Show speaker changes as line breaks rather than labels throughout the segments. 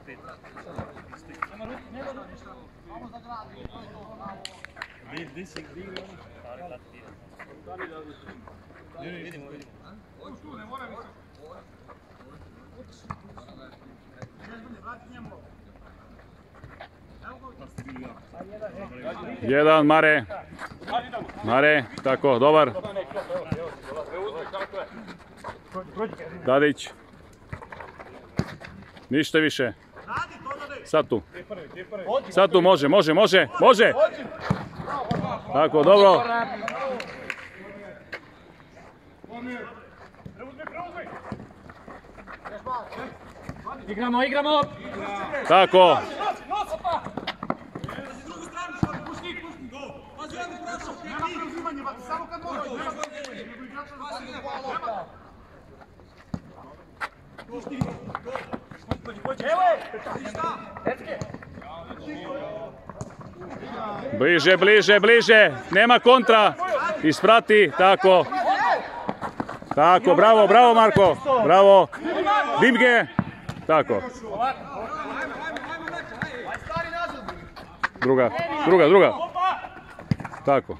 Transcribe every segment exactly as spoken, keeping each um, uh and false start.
Gdje si gdje ili ono? Vidimo, vidimo.
Jedan, Mare. Mare, tako, dobar. Dadić. Ništa više. Sad tu. Sad tu može, može, može, može. Tako, dobro.
Igramo, igramo.
Tako. Bliže, bliže, bliže. Nema kontra. Isprati, tako. Tako, bravo, bravo Marko. Bravo. Dimge. Tako. Druga, druga, druga. Tako.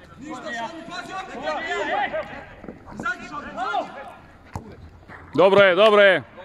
Dobro je, dobro je.